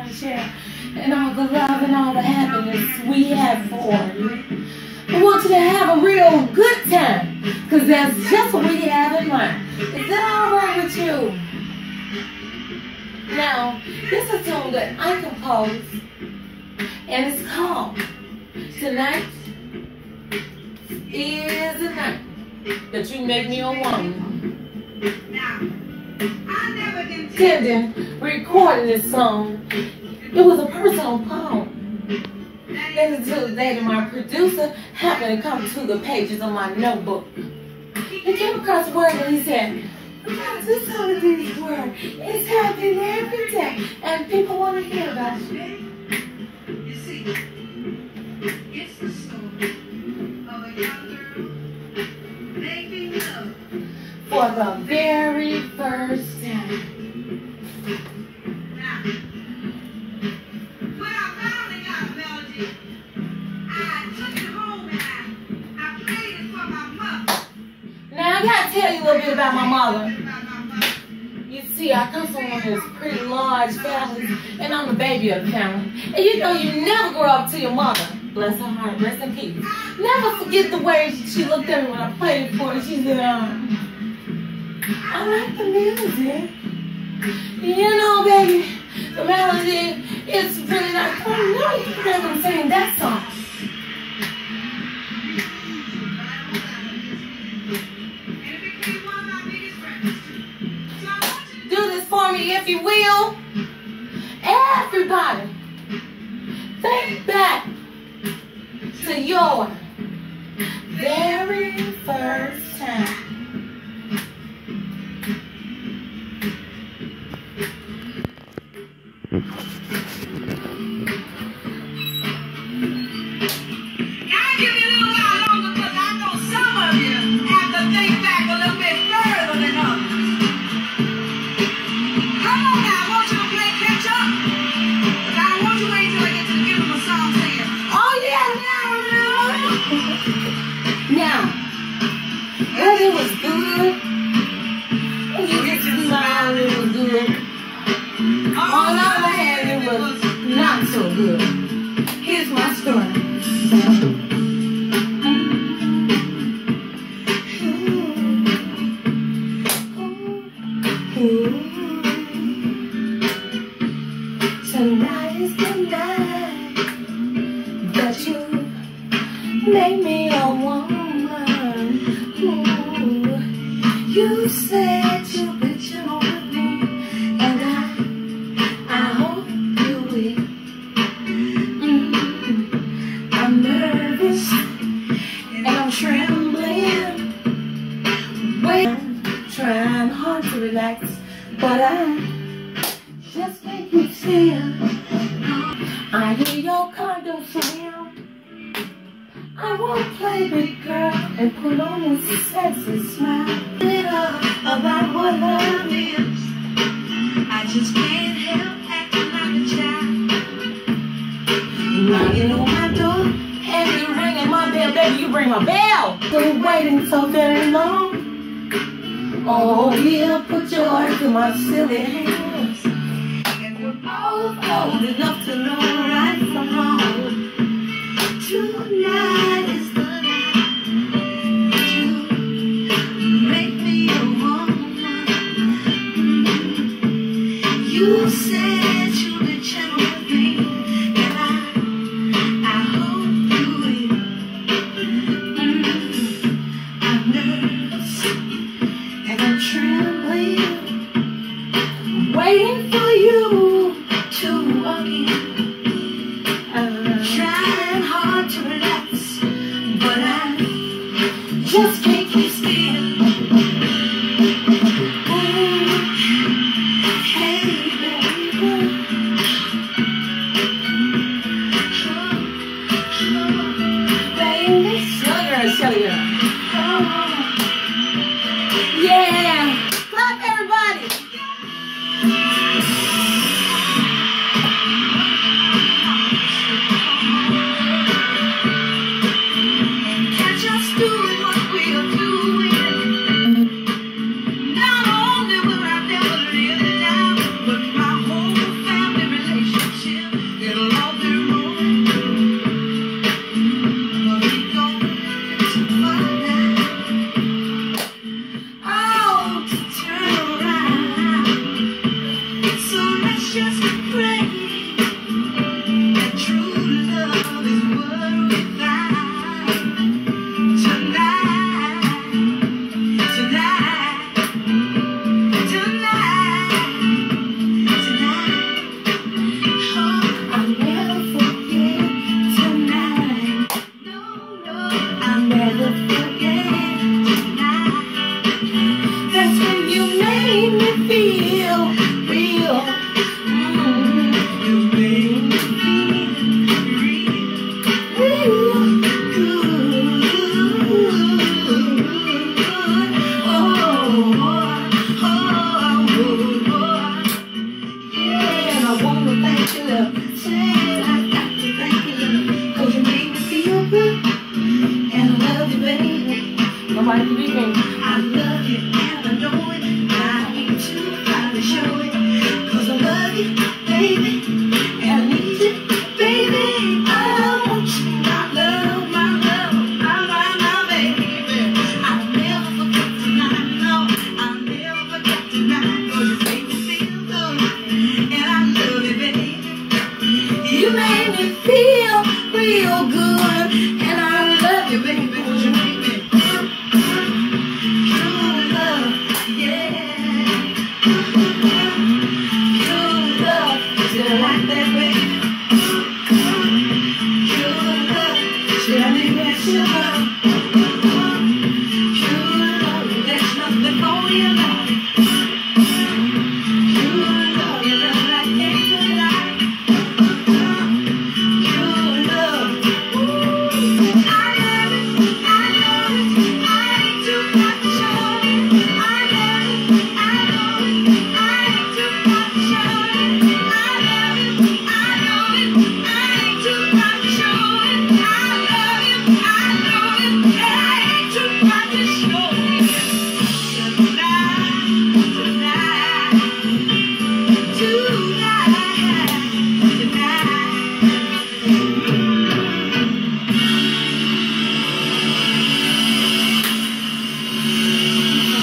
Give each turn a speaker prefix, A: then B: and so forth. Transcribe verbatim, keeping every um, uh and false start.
A: to share, and all the love and all the happiness we have for you. I want you to have a real good time, because that's just what we have in mind. Is that all right with you? Now, this is a song that I composed, and it's called Tonight Is the Night That You Make Me a Woman. Intending recording this song, it was a personal poem. That until the day that my producer happened to come to the pages of my notebook. He came across a word and he said, "This some of these words, it's happening every day, and people want to hear about you."
B: You see, it's the story of a young girl making love
A: for the very first time.
B: Now, when I finally got a melody, I took it home and I, I played it for my mother.
A: Now I gotta tell you a little bit about my mother. You see, I come from one of those pretty large families, and I'm the baby of the family. And you know you never grow up to your mother. Bless her heart, rest in peace. Never forget the way she looked at me when I played it for her. She said, um, "I like the music. You know, baby, the melody is really like, oh no, you never sing that song." Do this for me, if you will. Everybody, think back to your very first time. Now, when it was good, and you just smiled, it was good. On the other hand, it was not so good. Here's my story. Tonight is the night that you make me a woman. You said you'd be gentle with me, and I, I hope you will. Mm-hmm. I'm nervous and I'm trembling. Wait, I'm trying hard to relax, but I just can't keep still. I hear your car door slam. I won't play big girl and put on this sexy smile. About what love is,
B: I just can't help acting like a child.
A: Knocking on my door and you ringing my bell, baby, you ring my bell. Been waiting so very long. Oh yeah, put yours in my silly hands, and we're both old enough to know right from wrong. Tonight is the night you make me a woman. You said you'd be gentle with me, and I, I hope you will. Mm-hmm. I'm nervous and I'm trembling, waiting for you to walk in. Trying hard to relax, but I just can't keep still. Ooh, hey baby, oh, oh, baby, Chellygirl, Chellygirl. Oh, yeah, clap everybody.
B: gotta show it. Cause I love you.